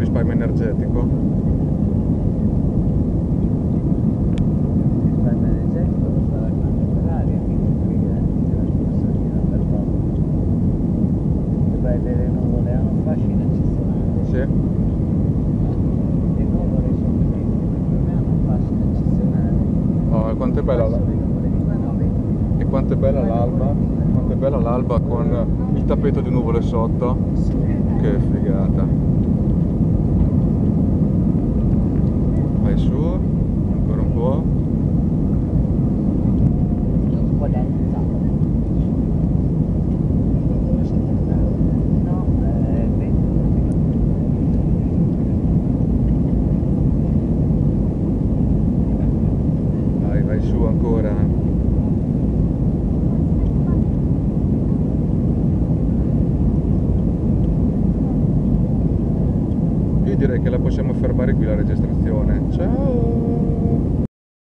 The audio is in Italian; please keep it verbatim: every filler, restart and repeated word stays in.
risparmio energetico? Risparmio energetico lo sarà quando per l'aria, quindi qui è la spazzatura per poco. Le belle nuvole hanno un fascino eccezionale. Sì. Le nuvole sono queste, per me hanno un fascino eccezionale. Oh, e quanto è bella la... Le nuvole di qua no, vedi? E quanto è bella l'alba? Quanto è bella l'alba con il tappeto di nuvole sotto? Che figata. Vai su, ancora un po'. Un po' lenta. No, è lento. Vai, vai su ancora. Io direi che la possiamo fermare qui la registrazione. Ciao!